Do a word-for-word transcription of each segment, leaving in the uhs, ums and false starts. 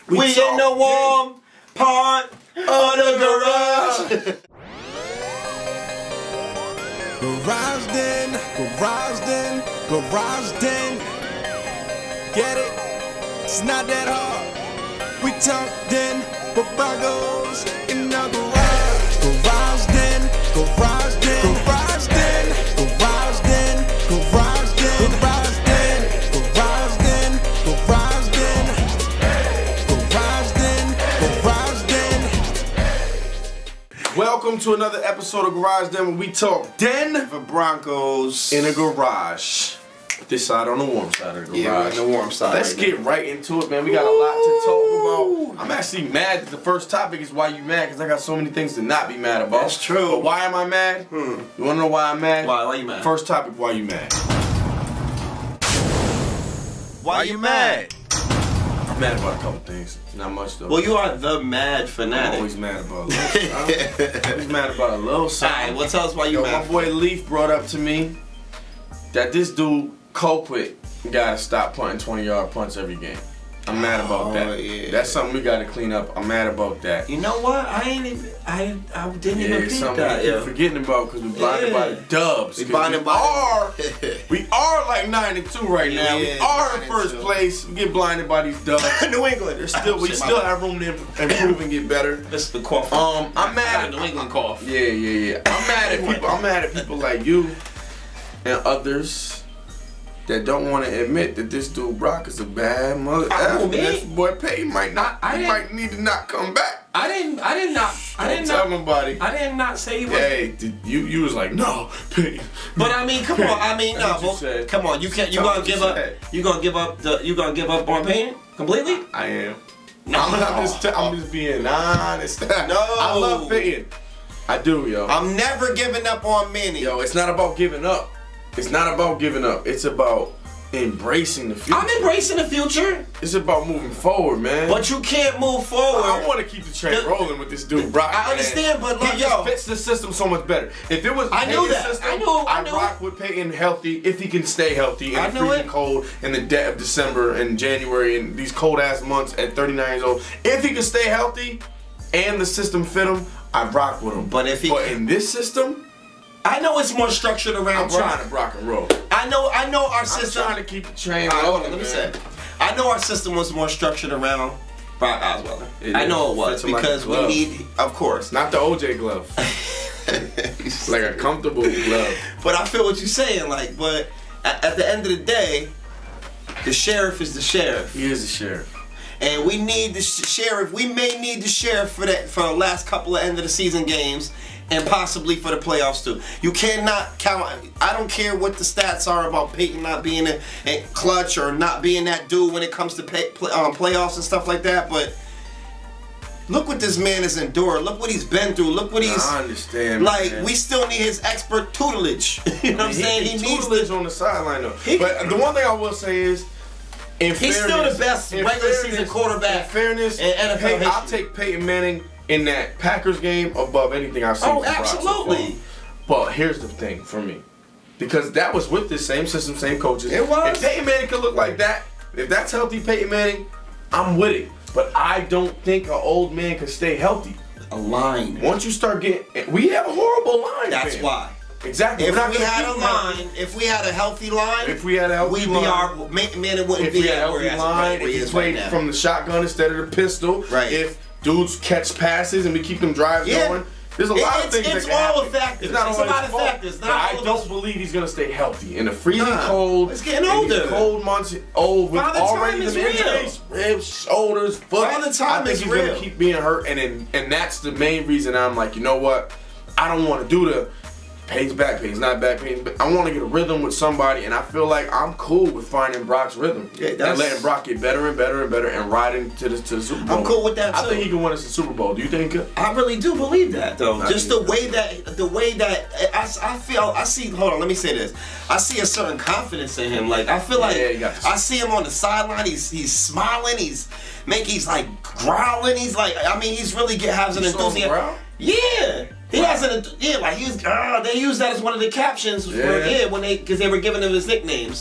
We, we in the warm part of the garage. Garage den, garage den, garage den. Get it? It's not that hard. We talk Denver Broncos in the garage. Garage den, garage den, garage den, garage den, garage den, garage den, garage den, garage den, garage den, garage den. Welcome to another episode of Garage Den, where we talk Denver Broncos in a garage. This side on the warm side of the garage. Yeah, we're in the warm side. Let's right get now. right into it, man. We got a lot to talk about. I'm actually mad that the first topic is why you mad, because I got so many things to not be mad about. That's true. But why am I mad? Hmm. You want to know why I'm mad? Why? Why you mad? First topic, why you mad? Why you mad? I'm mad about a couple things. Not much though. Well, you are the mad fanatic. I'm always mad about a little something. I'm always mad about a little something. Alright, well tell us why you Yo, mad. my boy Leaf brought up to me that this dude, Colquitt, gotta stop punting twenty yard punts every game. I'm mad about oh, that. Yeah. That's something we gotta clean up. I'm mad about that. You know what? I ain't even. I I didn't Yeah, even it's think something that. we keep Yeah. forgetting about because we blinded Yeah. by the dubs. We 'Cause blinded we by are, the- we are like nine and two right now. Yeah, we are in nine and first two. place. We get blinded by these dubs. New England. There's still we still have room to improve and get better. This is the cough. Um, I'm mad at New England cough. Yeah, yeah, yeah. I'm mad at people. I'm mad at people like you and others that don't want to admit that this dude Brock is a bad mother. Oh, F. This boy Payton might not. I, I he might need to not come back. I didn't. I did not. I Don't did tell not. nobody. I did not say he was. Hey, did you you was like no Payton. But I mean, come on. I mean, no. That's what you Well, said. come on. You can't. You That's gonna what you give up? said. You gonna give up the? You gonna give up on Payton completely? I am. No. I'm, I'm just. T I'm just being honest. No. I love Payton. I do, yo. I'm never giving up on Manny. Yo, it's not about giving up. It's not about giving up. It's about embracing the future. I'm embracing the future, It's about moving forward, man. but you can't move forward. I want to keep the train The- rolling with this dude, Brock. I man. understand, but he look, just yo. fits the system so much better. If it was I knew Payton's that. system, I knew- I I'd knew rock with Payton healthy if he can stay healthy in I the knew freezing it. cold in the dead of December and January and these cold ass months at thirty-nine years old. If he can stay healthy and the system fit him, I'd rock with him. But if he, But in this system, I know it's more structured around I'm Brock. trying to rock and roll. I know. I know our I'm system. trying to keep the train All right, hold rolling, on, let me man. say. I know our system was more structured around Brock Osweiler. It I is. know it was Fits him like because a we glove. need, of course. Not the O J glove. Like a comfortable glove. But I feel what you're saying. Like, but at, at the end of the day, the sheriff is the sheriff, He is the sheriff. and we need the sh sheriff. We may need the sheriff for that for the last couple of end of the season games, and possibly for the playoffs too. You cannot count. I don't care what the stats are about Peyton not being a, a clutch or not being that dude when it comes to pay, play, um, playoffs and stuff like that. But look what this man has endured. Look what he's been through. Look what he's I understand. like. man. We still need his expert tutelage. You know what I'm saying? He, he needs tutelage to. on the sideline though. He- But the one thing I will say is, in He's still fairness- the best in regular fairness- season quarterback In fairness, in N F L Pey- I'll history. take Peyton Manning in that Packers game above anything I've seen. Oh, from Brock so absolutely. far. But here's the thing for me, because that was with the same system, same coaches. It was. If Peyton Manning could look like that, if that's healthy Peyton Manning, I'm with it. But I don't think an old man can stay healthy. A line. Once you start getting, we have a horrible line. That's fam. why. Exactly. If We're not we gonna had a keep healthy. line, if we had a healthy line, If we had a healthy we'd line, be our man. Man, it wouldn't if we be had a at where healthy he is line, right- if where he we is right played now. from the shotgun instead of the pistol, Right. if dudes catch passes and we keep them drives Yeah. going, there's a It- lot of it's- things it's that can all happen. factors. It's not It's a always lot of fault, factors. Not but all I of don't those- believe he's gonna stay healthy in the freezing Nah. cold. It's getting in these older. cold months, old with Father Time already is the real. injuries, ribs, shoulders, foot. Father Time I think is he's real. gonna keep being hurt, and and, and that's the main reason I'm like, you know what? I don't want to do the Payton's back, Payton's not back, Payton's back. I want to get a rhythm with somebody, and I feel like I'm cool with finding Brock's rhythm. Yeah, and that's- letting Brock get better and better and better and riding to the, to the Super Bowl. I'm cool with that, I too. think he can win us the Super Bowl. Do you think he could? I really do believe that, though. I Just do. the way that, the way that I, I feel, I see. Hold on, let me say this. I see a certain confidence in him. Like I feel like Yeah, you got this. I see him on the sideline. He's he's smiling. He's make. He's like growling. He's like, I mean, he's really get has an You saw him enthusiasm. growl? Yeah. He has an yeah, like he was. Uh, they used that as one of the captions. For, Yeah. yeah, when they because they were giving him his nicknames.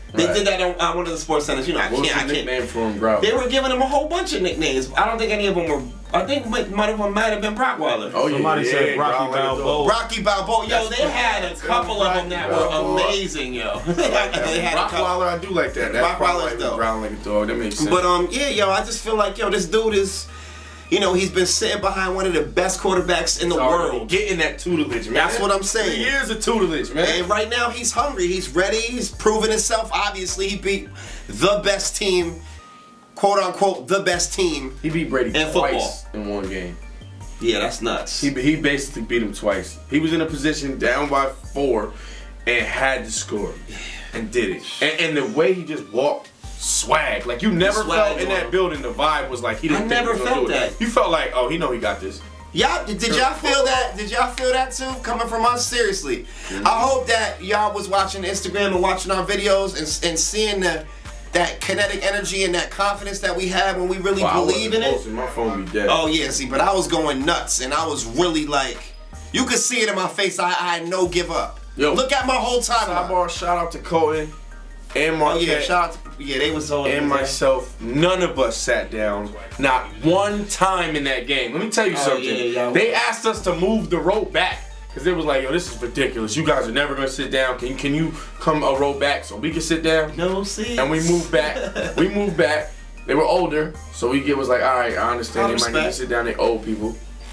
They Right. did that on, on one of the sports centers. You know, I What was can't. the I can't. nickname for him, bro? They were giving him a whole bunch of nicknames. I don't think any of them were. I think might, might have might have been Brockweiler. Oh, yeah, Somebody yeah, said yeah, Rocky Ground like a dog. Balboa. Rocky Balboa. Yo, That's they the- had a couple of them that were Rocky Balboa. amazing, yo. they had a couple. Rottweiler, I do like that. That's Rottweiler's probably like dope. ground like a dog. That makes sense. But um, yeah, yo, I just feel like yo, this dude is, you know, he's been sitting behind one of the best quarterbacks in the Already world. getting that tutelage, man. That's what I'm saying. Three years of tutelage, man. And right now he's hungry. He's ready. He's proven himself. Obviously, he beat the best team, quote unquote, the best team. He beat Brady in twice in one game. Yeah, that's nuts. He he basically beat him twice. He was in a position down by four and had to score and did it. And, and the way he just walked, swag. Like you never Swag felt in on that him. building. The vibe was like he didn't. I think never he was gonna felt do it. that. You felt like, oh, he know he got this. Y'all, did y'all feel that? Did y'all feel that too? Coming from us, seriously. I hope that y'all was watching Instagram and watching our videos and, and seeing the, that kinetic energy and that confidence that we have when we really Well, I believe in wasn't it. posting. My phone be dead. Oh yeah, see, but I was going nuts and I was really like, you could see it in my face. I, I had no give up. Yo, Look at my whole timeline. Sidebar, shout out to Colton and Oh Marquette. yeah, shout out to, yeah, they was all and myself, none of us sat down, not one time in that game. Let me tell you Oh, something. yeah, yeah. They asked us to move the rope back because it was like, yo, this is ridiculous. You guys are never gonna sit down. Can can you come a row back so we can sit down? No seats. And we moved back. we moved back. They were older, so we get was like, all right, I understand. I they might need to respect. sit down. They old people.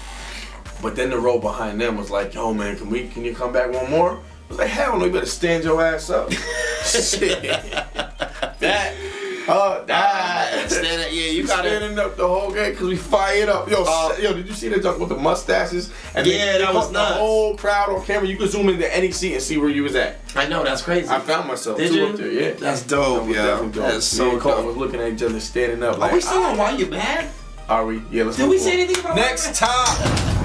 But then the row behind them was like, yo, man, can we? Can you come back one more? I was like, hell no, you better stand your ass up. Shit. That. Uh, Ah, stand up, yeah, you gotta. standing up the whole game because we fired up. Yo, Uh, yo, did you see the junk with the mustaches? And Yeah, they, that they was caught nuts. the whole crowd on camera. You could zoom into any seat and see where you was at. I know, that's crazy. I found myself Did too you? up there. Yeah, That's dope, That was yo. definitely dope. That's Me so and Colton dope. was looking at each other, standing up. Are Like, we still ah, on Why You Mad? Are we? Yeah, let's Did move we on. say anything about Next top.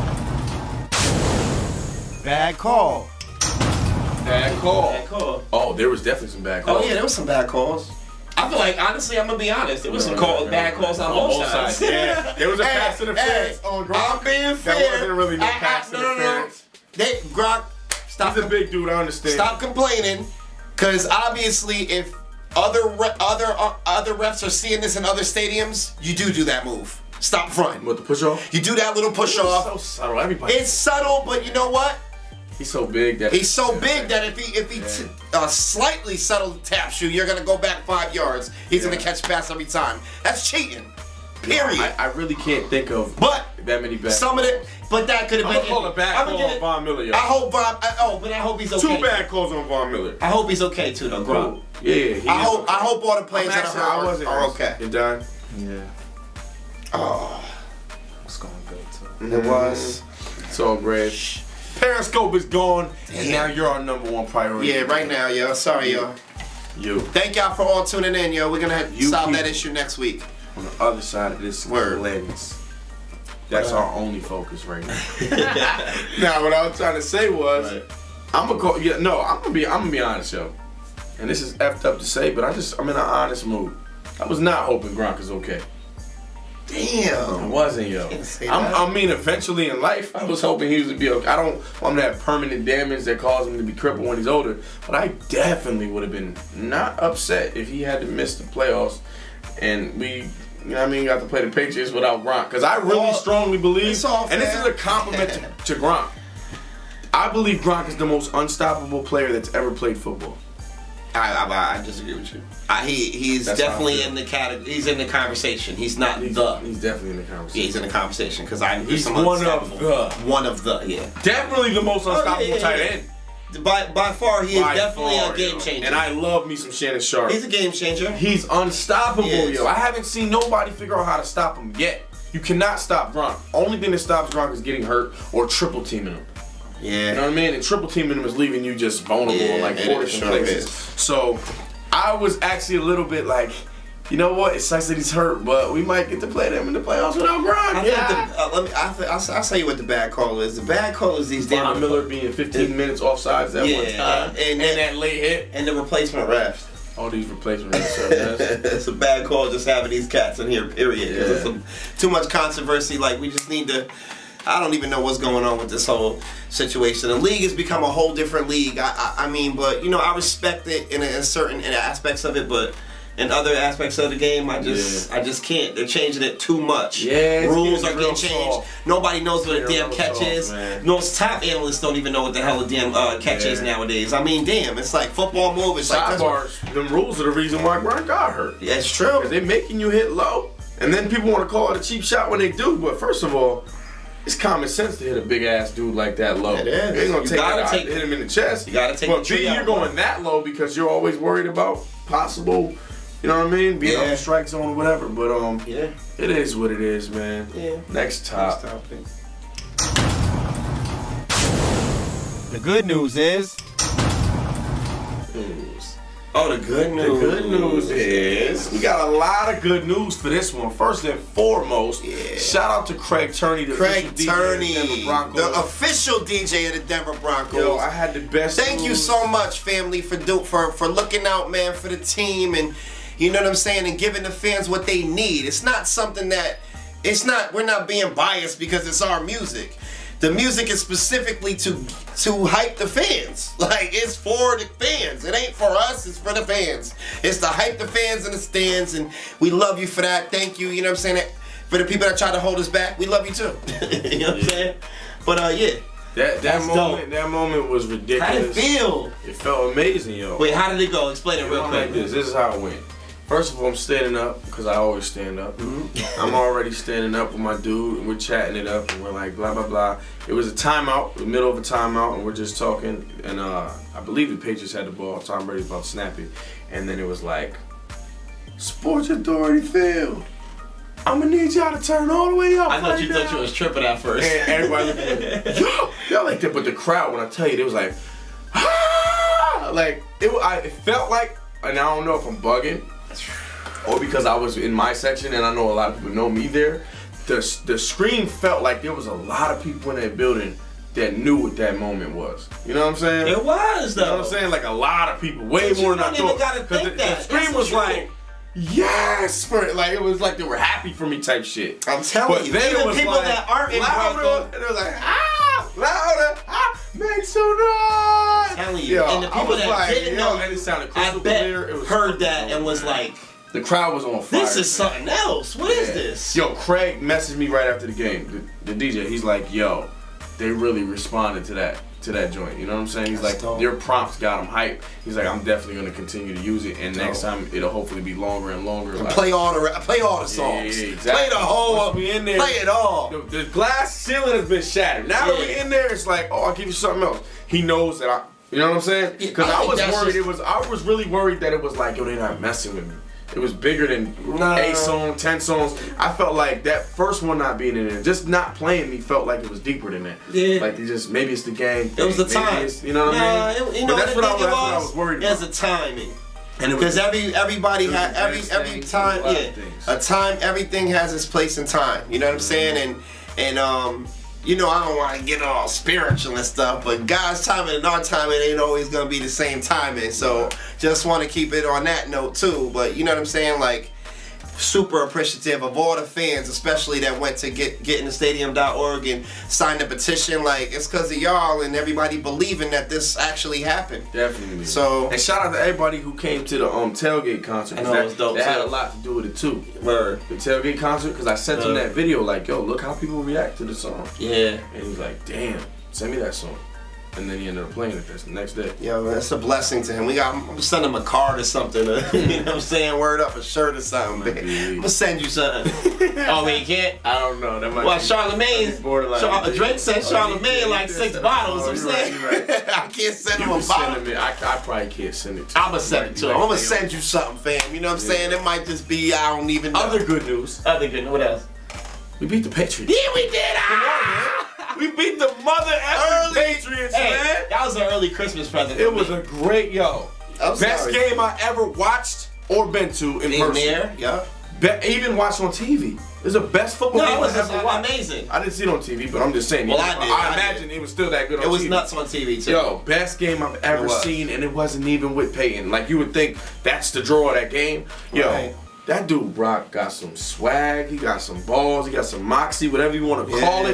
Bad call. Bad call. Bad call. Oh, there was definitely some bad calls. Oh yeah, there was some bad calls. I feel like, honestly, I'm gonna be honest. There was some No, call, no, no, bad no. calls on, both sides. Yeah, there was a Hey, pass interference hey, on Gronk. I'm being That fair. wasn't really no I- I- pass no, no, no. interference. They Gronk, stop. He's a big dude. I understand. Stop complaining, because obviously, if other re- other uh, other refs are seeing this in other stadiums, you do do that move. Stop front. What, the push off? You do that little push off. So subtle. Everybody. It's subtle, but you know what? He's so big that He's so big that if he if he t- uh, slightly subtle taps you, you're gonna go back five yards. He's Yeah. gonna catch pass every time. That's cheating. Period. I, I really can't think of But that many bad. some of it, but that could have I'm been. gonna call a bad I'ma call give on it- Von Miller, yo. I hope Von. I, oh, but I hope he's okay. Two bad calls on Von Miller. I hope he's okay too, though, bro. Cool. Yeah, yeah. he I is hope. okay. I hope all the players I'm that actually, are I hurt wasn't are hurt. okay. You done? Yeah, Oh, it's going good too. it was. It's all great. Periscope is gone, and Damn. now you're our number one priority. Yeah, right now, yo. Sorry, yo. You. Thank y'all for all tuning in, yo. We're gonna have to You solve keep- that issue next week. On the other side of this Word. lens. That's Uh, our only focus right now. Now, what I was trying to say was, Right. I'm gonna call. Yeah, no, I'm gonna be. I'm gonna be honest, yo. And this is effed up to say, but I just, I'm in an honest mood. I was not hoping Gronk is okay. I Damn. wasn't, yo. Can't say I'm, that. I mean, eventually in life, I was hoping he was to be okay. I don't want him to have permanent damage that causes him to be crippled when he's older, but I definitely would have been not upset if he had to miss the playoffs and we, you know what I mean, got to play the Patriots without Gronk. Because I really Well, strongly believe, it's all and this fair. is a compliment to, to Gronk, I believe Gronk is the most unstoppable player that's ever played football. I, I, I disagree with you. I, he he's That's how I definitely feel. in the category. He's in the conversation. He's not He's, the. he's definitely in the conversation. Yeah, he's in the conversation because I. He's some one of unstoppable- the. One of the. Yeah. Definitely the most unstoppable yeah, yeah, tight yeah. end. By by far, he is By definitely far, a game yo. changer. And I love me some Shannon Sharp. he's a game changer. He's unstoppable, He is. yo. I haven't seen nobody figure out how to stop him yet. You cannot stop Gronk. Only thing that stops Gronk is getting hurt or triple teaming him. Yeah. You know what I mean? And triple teaming him is leaving you just vulnerable in Yeah, like it four is, different sure places. is. So I was actually a little bit like, you know what? It sucks that he's hurt, but we might get to play them in the playoffs without Gronk. I think Yeah. the, uh, let me. I th- I'll, I'll tell you what the bad call is. The bad call is these damn Von Miller being fifteen minutes offsides that Yeah, one time, and- and, and- that late hit. and the replacement refs. All these replacement refs. It's a bad call just having these cats in here, period. 'Cause Yeah. it's some, too much controversy. Like, we just need to I don't even know what's going on with this whole situation. The league has become a whole different league. I, I, I mean, but you know, I respect it in, a, in certain in aspects of it, but in other aspects of the game, I just, yeah. I just can't. They're changing it too much. Yeah, rules are getting changed. Soft. Nobody knows what a damn catch soft, is. Man. Most top analysts don't even know what the hell a damn uh, catch yeah. is nowadays. I mean, damn, it's like football move. It's like sidebars. Them rules are the reason why Brian got hurt. Yeah, it's true. They're making you hit low, and then people want to call it a cheap shot when they do. But first of all, it's common sense to hit a big ass dude like that low. It is. You ain't gonna you take gotta that take, out, hit him in the chest. You gotta take but the tree B, out. You're going that low because you're always worried about possible, you know what I mean, being yeah. on the strike zone or whatever. But um, yeah, it is what it is, man. Yeah. Next top. Next topic. The good news is. News. Oh, the good news. The good news is we got a lot of good news for this one. First and foremost, yeah. shout out to Craig Turney, the Craig official Turney, D J of the Denver Broncos. the official D J of the Denver Broncos. Yo, I had the best. Thank news. you so much, family, for do for for looking out, man, for the team, and you know what I'm saying, and giving the fans what they need. It's not something that it's not. We're not being biased because it's our music. The music is specifically to to hype the fans. Like, it's for the fans. It ain't for us, it's for the fans. It's to hype the fans in the stands, and we love you for that. Thank you, you know what I'm saying? For the people that try to hold us back, we love you too. You know what I'm saying? But uh yeah. That that That's moment dope. that moment was ridiculous. How did it feel? It felt amazing, yo. Wait, how did it go? Explain it It real went quick. like this. This is how it went. First of all, I'm standing up because I always stand up. Mm-hmm. I'm already standing up with my dude, and we're chatting it up, and we're like blah blah blah. It was a timeout, the middle of a timeout, and we're just talking. And uh, I believe the Patriots had the ball. Tom Brady's about to snap it, and then it was like, Sports Authority Field. I'm gonna need y'all to turn all the way up. I thought right you now. thought you was tripping at first. And everybody looked at me, yo, y'all like that, but the crowd, when I tell you, it was like, ah! Like it, I, it felt like, and I don't know if I'm bugging, or because I was in my section and I know a lot of people know me there. The the screen felt like there was a lot of people in that building that knew what that moment was. You know what I'm saying? It was though. You know what I'm saying? Like a lot of people, way But more you than I don't even thought. gotta think the, that. the screen That's was the truth. like, yes, for it. Like it was like they were happy for me type shit. I'm telling But you, then even it was people like, that aren't in louder, Broncos, and it was like, ah, louder, ah, make some noise. I'm telling you, Yo, and the I people was that like, didn't yo, know, and it sounded I crystal bet clear. It was heard that dope, and was man. like, the crowd was on fire. this is man. something else. What is Yeah. this? Yo, Craig messaged me right after the game. The, the D J, he's like, yo, they really responded to that to that joint. You know what I'm saying? He's That's like, dope. your prompts got him hype. He's like, I'm definitely gonna continue to use it, and Dope. next time it'll hopefully be longer and longer. And Like, play all the play all the songs. Yeah, yeah, exactly. Play the whole. Once we in there, play it all. The, the glass ceiling has been shattered. Now that Yeah. we're in there, it's like, oh, I'll give you something else. He knows that I, you know what I'm saying? Yeah, Because I I, think was that's worried. just- It was I was really worried that it was like, yo, they're not messing with me. It was bigger than Nah. eight songs, ten songs. I felt like that first one not being in there, just not playing me, felt like it was deeper than that. Yeah. Like they just maybe it's the game. It was the maybe time. it's- You know what nah, I mean? It, you know but that's what, what, I, I think that's it what I was? was worried There's about. a timing. And it Because was, every everybody it was had the every best every thing, time, a lot of yeah, things. a time. Everything has its place in time. You know what I'm saying? And and um, you know, I don't want to get all spiritual and stuff, but God's timing and our timing ain't always gonna be the same timing. So just want to keep it on that note too. But you know what I'm saying? Like, super appreciative of all the fans, especially that went to get get in the stadium dot org and signed the petition. Like, it's because of y'all and everybody believing that this actually happened. Definitely. So, and shout out to everybody who came to the um tailgate concert. I know, that, it was dope, that had too. a lot to do with it too. word. The tailgate concert, because I sent him Uh. that video like, yo, look how people react to the song. Yeah. And he's like, damn, send me that song. And then he ended up playing it the next day. Yo, man, it's a blessing to him. We got, I'm gonna send him a card or something. To, you know what I'm saying? Word up, a shirt or something. Man. I'm gonna send you something. Oh, wait, you can't? I don't know. That might Well, be, Charlemagne, borderline. Char Drake said Oh, Charlemagne he- like he six said- bottles. oh, I'm you're saying, right, you're right. I can't send You him a can send bottle. him it. I, I probably can't send it to I'm him. gonna send it to him. Like, I'm gonna damn. send you something, fam. You know what I'm Yeah. saying? It might just be, I don't even know. Other good news. Other good. What else? We beat the Patriots. Yeah, we did. Ah! We beat the mother effing Early. Patriots, Hey, man. that was an early Christmas present. It for was me. a great, yo. I'm Best sorry. game I ever watched or been to in Being person. there, yeah. Be- even watched on T V. It was the best football No, game it was I ever just watched. amazing. I didn't see it on T V, but I'm just saying. Well, you I know, did, I, I imagine did. it was still that good on It was T V. nuts on T V too. Yo, best game I've ever It was. seen, and it wasn't even with Peyton. Like, you would think that's the draw of that game. Yo, Right. that dude Brock got some swag. He got some balls. He got some moxie, whatever you want to call Yeah. it.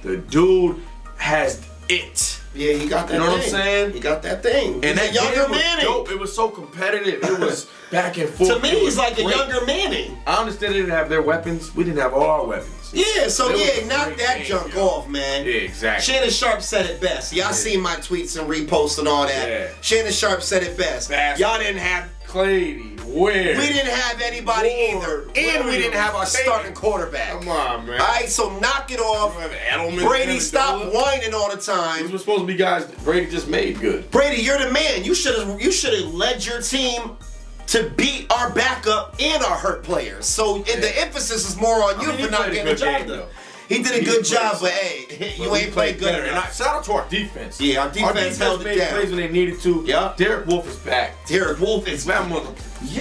The dude has it. Yeah, he got that You know thing. what I'm saying? He got that thing. And He's that a younger game was Manning. dope. It was so competitive. It was back and forth. To me, It was he's like great. a younger Manning. I understand they didn't have their weapons. We didn't have all our weapons. Yeah, so It was yeah, a knock great that game, junk yo. off, man. Yeah, exactly. Shannon Sharp said it best. Y'all Yeah. seen my tweets and reposts and all that. Yeah. Shannon Sharp said it best. Fast. Y'all didn't have Clady, where? we didn't have anybody Ward, either. And we didn't have our Williams, starting quarterback. Come on, man. Alright, so knock it off. Edelman, Brady, stop Amendola. whining all the These time. were supposed to be guys Brady just made good. Brady, you're the man. You should have you should have led your team to beat our backup and our hurt players. So and the emphasis is more on you I mean, he for not played a getting the good job game, done. though. He did a He good played job, but solid. hey, But you we ain't played good better. And I, enough. shout out to our defense. Yeah, our defense defense held it made down. plays when they needed to. Yeah. Derek Wolf is back. Derek Wolf is That mother. Yo!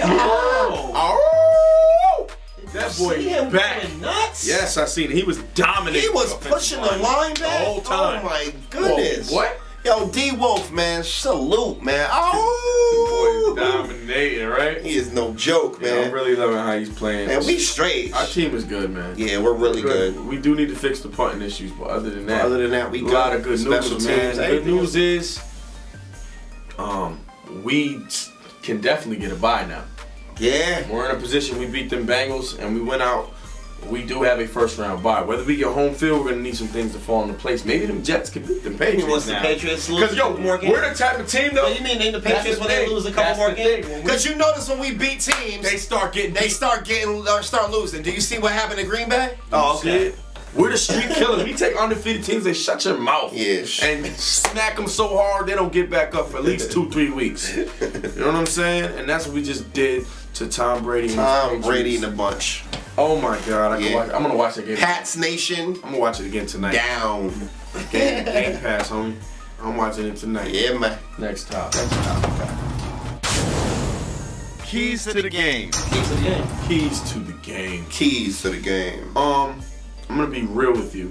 Oh! That boy See him is back. going nuts? Yes, I seen it. He was dominating. He was the pushing the offensive line back the whole time. Oh my goodness. Whoa, what? Yo, D Wolf, man, salute, man. Oh! Oh! Dominating, right? He is no joke, Yeah, man. I'm really loving how he's playing. Man, we straight. Our team is good, man. Yeah, we're really good. We do need to fix the punting issues, but other than that, Other than that, we a good. lot of good Special news, teams, man. Good everything news is, um, we can definitely get a bye now. Yeah. We're in a position. We beat them Bengals, and we went out. We do have a first round bye. Whether we get home field, we're gonna need some things to fall into place. Maybe them Jets can beat them Patriots He wants now. the Patriots to lose Because a yo, couple more games. we're the type of team though. Well, you mean they the That's Patriots the when they thing. lose a couple That's more the games? thing. When we- Because you notice when we beat teams, They start getting. they start getting or start losing. Do you see what happened to Green Bay? Oh, okay. We're the street killers. We take undefeated teams, they shut your mouth. Yeah. And smack them so hard they don't get back up for at least two, three weeks. You know what I'm saying? And that's what we just did to Tom Brady. and Tom his Brady Patriots. and a bunch. Oh my God! I can Yeah. watch, I'm gonna watch that game. Pats Nation I'm gonna watch it again tonight. down. Game, game pass, homie. I'm watching it tonight. Yeah, man. Next top. Keys to the game. Keys to the game. Keys to the game. Keys to the game. Um, I'm gonna be real with you.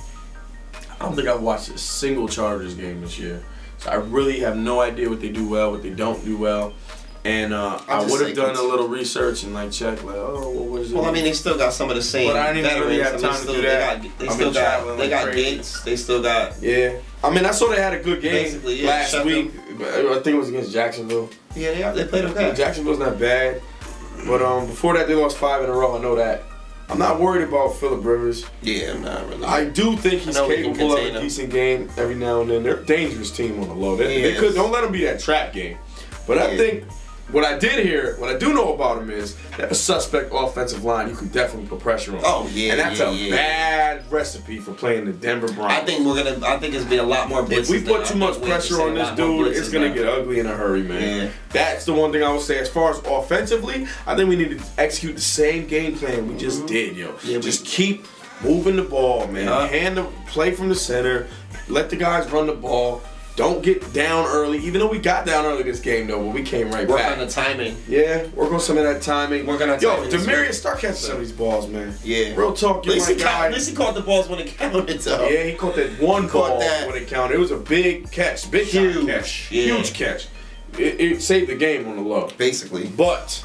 I don't think I've watched a single Chargers game this year, so I really have no idea what they do well, what they don't do well. And uh, I just would say have done a cons- little research and like check like, oh, what was it? Well, I mean, they still got some of the same But I didn't even really veterans. have I mean, time to still, do that. They got, they I've still been got, traveling they like got crazy. Gates. They still got. Yeah, I mean, I saw they had a good game Basically, yeah, last Sheffield. week. But I think it was against Jacksonville. Yeah, they are. They played okay. Jacksonville's not bad, but um, before that they lost five in a row. I know that. I'm not worried about Phillip Rivers. Yeah, I'm not really. I do think he's I know we can capable of contain a him. decent game every now and then. They're a dangerous team on the low. They, He they is. could don't let them be that trap game. But I Yeah. think what I did hear, what I do know about him is they have a suspect offensive line. You can definitely put pressure on. Oh, yeah, and that's yeah, a yeah. bad recipe for playing the Denver Broncos. I think we're gonna. I think it's been a lot more blitzes. If we now. put too I much think we have to pressure say on a this lot more dude, it's blitzes gonna now. get ugly in a hurry, man. Yeah. That's the one thing I would say. As far as offensively, I think we need to execute the same game plan we just did, yo. Yeah, we- just keep moving the ball, man. Yeah. Hand the play from the center. Let the guys run the ball. Don't get down early. Even though we got down early this game, though, but we came right Work back. on the timing. Yeah, work on some of that timing. Work on that Yo, timing this Demarius, week. start catching some of these balls, man. Yeah. Real talk, At you're least, my he caught, guy. at least he caught the balls when it counted, though. Yeah, he caught that one Caught ball that. when it counted. It was a big catch, big time Huge, catch, yeah. huge catch. It, it saved the game on the low. Basically. But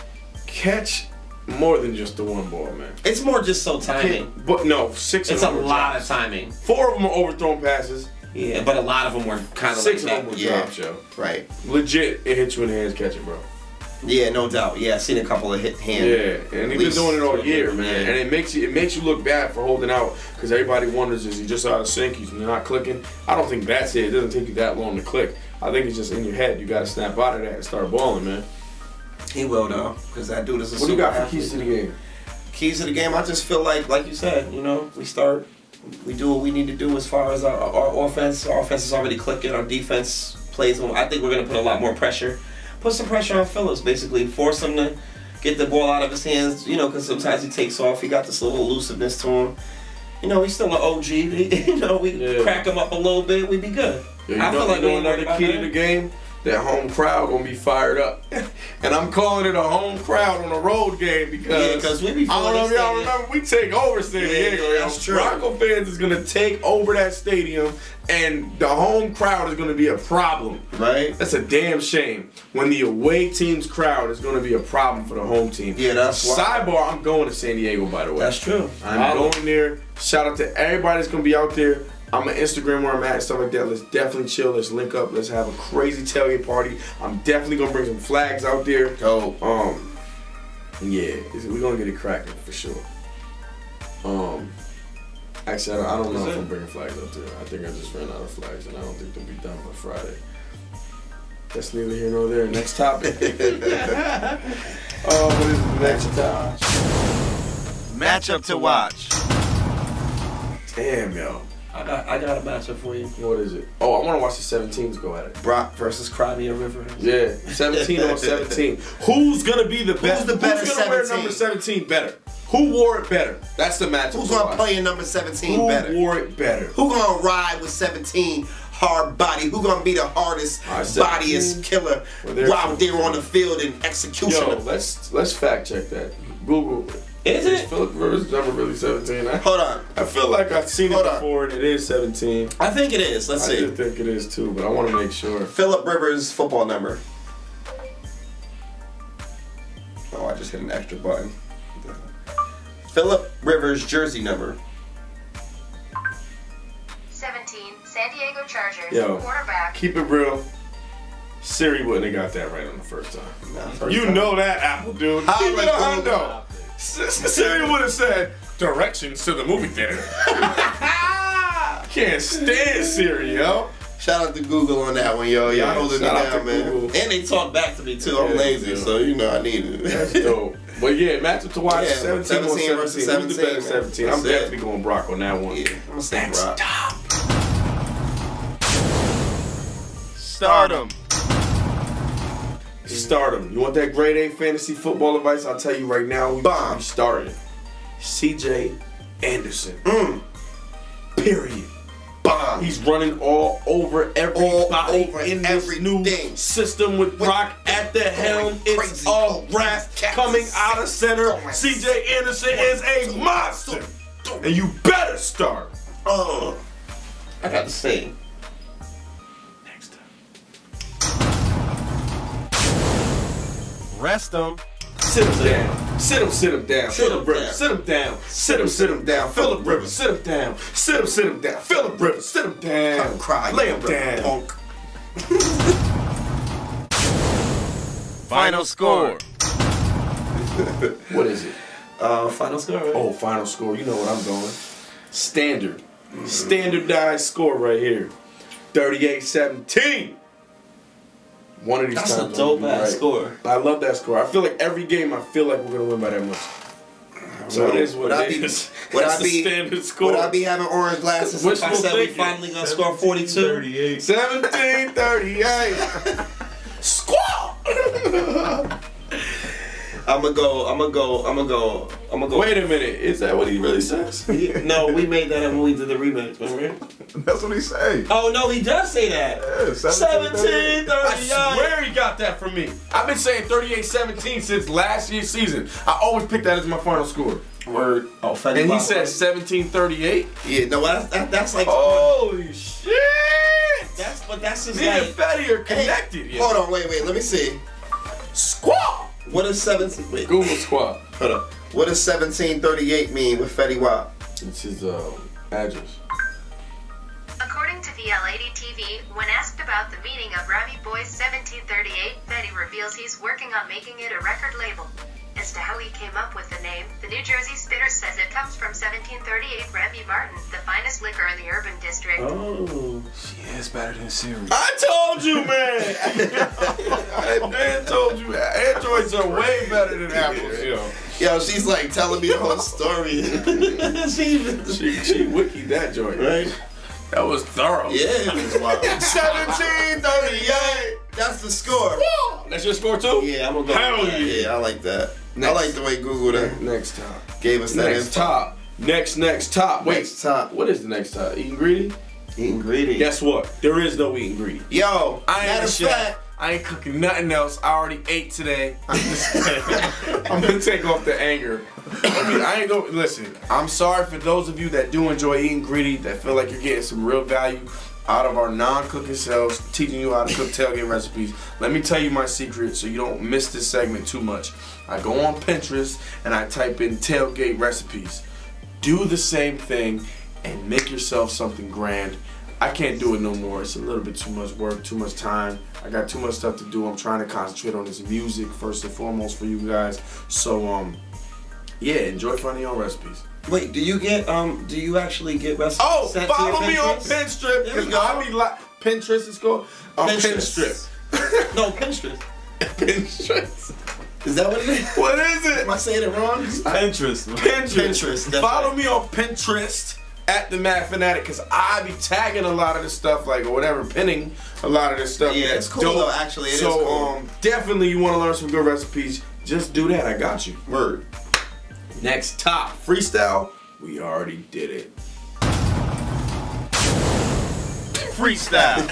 catch more than just the one ball, man. It's more just so timing. But no, six. It's of a them were lot drops. of timing. Four of them were overthrown passes. Yeah, but a lot of them were kind of Six like of that. them were yeah. drops, yo. Right. Legit, it hit you in the hands catching, bro. Yeah, no doubt. Yeah, I've seen a couple of hit hand. Yeah, and he's been least doing it all two of year, them, man. yeah. And it makes you it makes you look bad for holding out because everybody wonders is he just out of sync? He's not clicking. I don't think that's it. It doesn't take you that long to click. I think it's just in your head. You got to snap out of that and start balling, man. He will though, because that dude is a What do you super got for athlete. keys to the game? Keys to the game, I just feel like, like you said, you know, we start, we do what we need to do as far as our, our offense. Our offense is already clicking. Our defense plays. I think we're going to put a lot more pressure. Put some pressure on Phillips, basically. Force him to get the ball out of his hands, you know, because sometimes he takes off. He got this little elusiveness to him. You know, he's still an O G. You know, we Yeah. crack him up a little bit, we'd be good. Yeah, you I know, feel like you know we ain't worried another about key to that. the game? that home crowd gonna be fired up. And I'm calling it a home crowd on a road game because, Yeah, because we be I don't know if y'all stadium. remember, we take over San Yeah, Diego. yeah, yo. that's true. Bronco fans is gonna take over that stadium, and the home crowd is gonna be a problem. Right? That's a damn shame when the away team's crowd is gonna be a problem for the home team. Yeah, that's why. Sidebar, I'm going to San Diego, by the way. That's true. I'm Follow. going there. Shout out to everybody that's gonna be out there. I'm on Instagram where I'm at and stuff like that. Let's definitely chill. Let's link up. Let's have a crazy tailgate party. I'm definitely gonna bring some flags out there. Go. Um, yeah, we're gonna get it cracking for sure. Um, actually, I don't, I don't know if I'm bringing flags up there. I think I just ran out of flags, and I don't think they'll be done by Friday. That's neither here nor there. Next topic. Oh, what is the next topic? Matchup to watch. Damn, yo. I got, I got a matchup for you. What is it? Oh, I want to watch the seventeens go at it. Brock versus Crimea River. Yeah, seventeen on seventeen. Who's gonna be the best? the better Who's gonna wear seventeen? number seventeen better? Who wore it better? That's the matchup. Who's to gonna watch. play in number seventeen Who better? wore it better? Who gonna ride with seventeen hard body? Who gonna be the hardest, All right, seventeen. bodiest killer Well, there's out there some- on the field in execution? Yo, let's let's fact check that. Google. Is it? Philip Rivers' number really seventeen? I, Hold on. I feel like I've seen Hold it on. before, and it is seventeen. I think it is. Let's I see. do think it is too, but I want to make sure. Philip Rivers' football number. Oh, I just hit an extra button. Philip Rivers' jersey number. seventeen, San Diego Chargers, Yo. quarterback. Keep it real. Siri wouldn't have got that right on the first time. Nah, first You time. know that, Apple dude. How Keep it would a Google- hundo. S- Siri would have said directions to the movie theater. Can't stand Siri, yo. Shout out to Google on that one, yo. Y'all Yeah, holding me shout out down, to man. Google. And they talk back to me too. Yeah, I'm lazy, they do. so you know I need it. That's dope. But yeah, matchup to watch. Yeah, seventeen, seventeen on versus seventeen. Who's the better seventeen, man. seventeen? I'm That's it. definitely going Brock on that one. Yeah, I'm gonna say Next Brock. top. Stardom. Stardom. You want that grade A fantasy football advice? I'll tell you right now. We Bomb. starting. C J Anderson. Mm. Period. Bomb. He's running all over everybody All over in this new everything. system with Brock at the helm. It's crazy. all Oh, rap Cactus. coming out of center. Going C J Anderson is a monster. And you better start. Oh, I got the same. Next time. Rest them. Sit him down. Sit him, sit him down. Sit him Phillip Rivers, down. sit him down. Sit him, sit him down. Phillip Rivers, sit him down. Sit him, sit him down. Phillip Rivers, sit him down. Come cry. Lay you him little down. Punk. Final score. What is it? Uh, final score, right? Oh, final score. You know what I'm going. Standard. Standardized score right here. thirty-eight seventeen. One of these That's a times. I'm dope gonna be ass right. score. I love that score. I feel like every game I feel like we're gonna win by that much. So it is what Would I it be- is. would That's I the be- standard score. Would I be having orange glasses if I Wishful said we thinking. finally gonna score forty-two? seventeen thirty-eight. Squall! I'm gonna go. I'm gonna go. I'm gonna go. I'm gonna go. Wait a minute. Is that what he really says? No, we made that up when we did the remix. Remember? That's what he say. Oh no, he does say that. Yeah, Seventeen I thirty-eight. swear he got that from me. I've been saying thirty-eight seventeen since last year's season. I always pick that as my final score. Word. Oh, Fetty And he Wap. said seventeen thirty-eight. Yeah, no, that's that, that's like. Holy shit! That's but that's just Me and like. Fetty are Hey, connected. yeah. hold on, wait, wait. Let me see. Squall! What does seventeen? Wait, Google Squall. hold on. What does seventeen thirty-eight mean with Fetty Wap? It's his um, address. According to V L eighty T V, when asked about the meaning of Rami Boy's seventeen thirty-eight, Fetty reveals he's working on making it a record label. As to how he came up with the name, the New Jersey Spitter says it comes from seventeen thirty-eight Remy Martin, the finest liquor in the urban district. Oh. She is better than Siri. I told you, man. I man told you. Androids are way better than Apples. Yo. Yo, she's like telling me the whole story. she, She she wikied that joint. right? That was thorough. Yeah. seventeen thirty-eight. That's the score. That's your score too? Yeah, I'm gonna go. Hell with that. yeah. Yeah, I like that. I Next. like the way Google that Next top. gave us that Next info. top. Next next top. Wait. Next top. What is the next top? Eating greedy? Ingredient. Guess what? There is no eating greedy. Yo, I ain't matter a of chef. fact, I ain't cooking nothing else. I already ate today. I'm just I'm gonna take off the anger. I mean, I ain't gonna listen. I'm sorry for those of you that do enjoy eating greedy, that feel like you're getting some real value out of our non-cooking selves, teaching you how to cook tailgate recipes. Let me tell you my secret so you don't miss this segment too much. I go on Pinterest and I type in tailgate recipes. Do the same thing and make yourself something grand. I can't do it no more. It's a little bit too much work, too much time. I got too much stuff to do. I'm trying to concentrate on this music first and foremost for you guys. So um, yeah, enjoy finding your own recipes. Wait, do you get um? Do you actually get recipes? Oh, sent to follow your me on Pinterest? Pinstrip. There we Cause go. I be like Pinterest is called. Um, Pinterest. Pinstrip. No, Pinterest. Pinterest. Is that what it is? What is it? Am I saying it wrong? Pinterest. Pinterest. Pinterest, that's Follow right. me on Pinterest at TheMadFanatic, because I be tagging a lot of this stuff, like, or whatever, pinning a lot of this stuff. Yeah, that's it's cool dope. though, actually. It is so, cool. um, definitely you want to learn some good recipes, just do that. I got you. Word. Next top, freestyle. We already did it. Freestyle.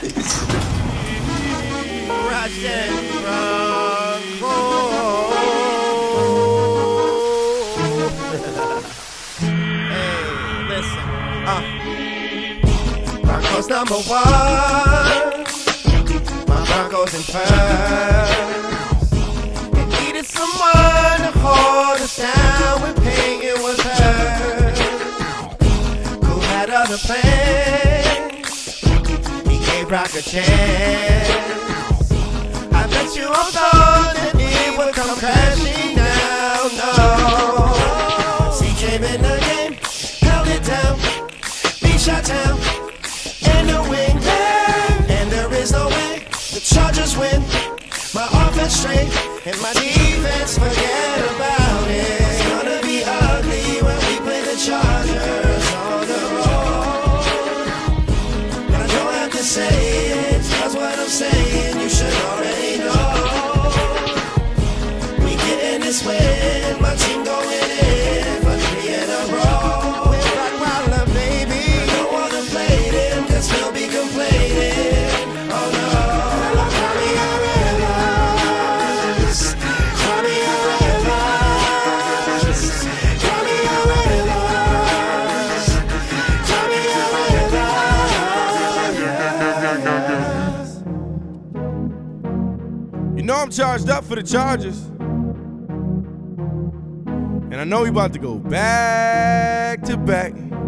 Hey, listen. Uh. Broncos number one. My Broncos in first. It needed someone to hold us down when Peyton was hurt. Who had other plans? He gave Brock a chance. I bet you all thought that it would come crashing down. No, he came in the game, held it down, beat shot town, and the wing down. And there is no way the Chargers win. My offense straight and my defense, forget about it. It's gonna be ugly when we play the Chargers on the road. And I don't have to say it, that's what I'm saying. You should already know. We getting this win, my team going in for three in a row. We're Rockwilder, baby. Don't wanna play them, cause we'll be complaining. Oh no, cry me a rivers, cry me a rivers, cry me a rivers, cry me a rivers. You know I'm charged up for the Chargers. And I know we about to go back to back.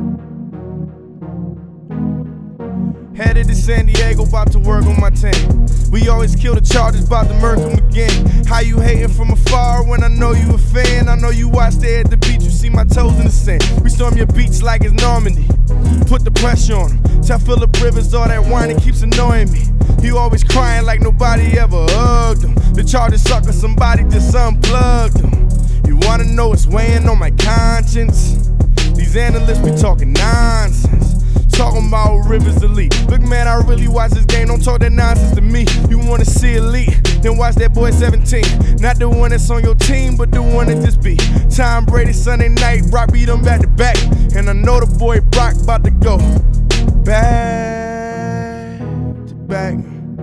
Headed to San Diego, about to work on my team. We always kill the Chargers, about to murk them again. How you hating from afar when I know you a fan? I know you watched there at the beach, you see my toes in the sand. We storm your beach like it's Normandy. Put the pressure on him. Tell Phillip Rivers all that whining keeps annoying me. You always crying like nobody ever hugged him. The Chargers suck, or somebody just unplugged him. You wanna know what's weighing on my conscience? These analysts be talking nonsense. Talking about Rivers elite. Look, man, I really watch this game. Don't talk that nonsense to me. You wanna see elite? Then watch that boy seventeen. Not the one that's on your team, but the one that just be. Tom Brady Sunday night, Brock beat him back to back. And I know the boy Brock about to go back to back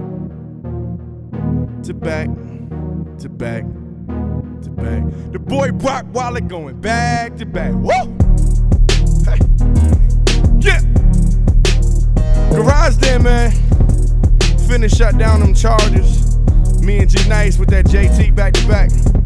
to back to back to back. The boy Brock Waller going back to back. Woo! Hey, yeah. Garage there, man. Finna shut down them Chargers. Me and Gnice with that J T back to back.